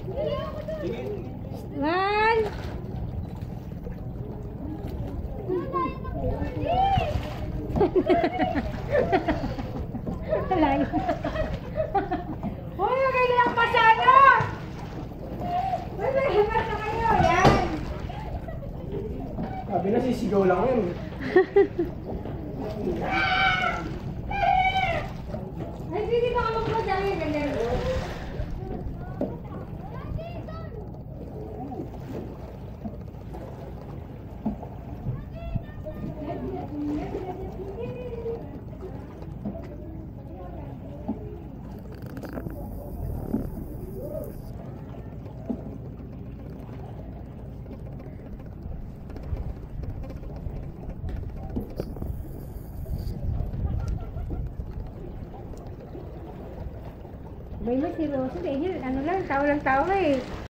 One. Layo. Uy, kailangan pasano. Uy, kailangan na kayo. Yan. Sabi na sisigaw lang yun. Ay, hindi ba ka magpadali? Ganyan. May si Rose, ano lang, tao eh.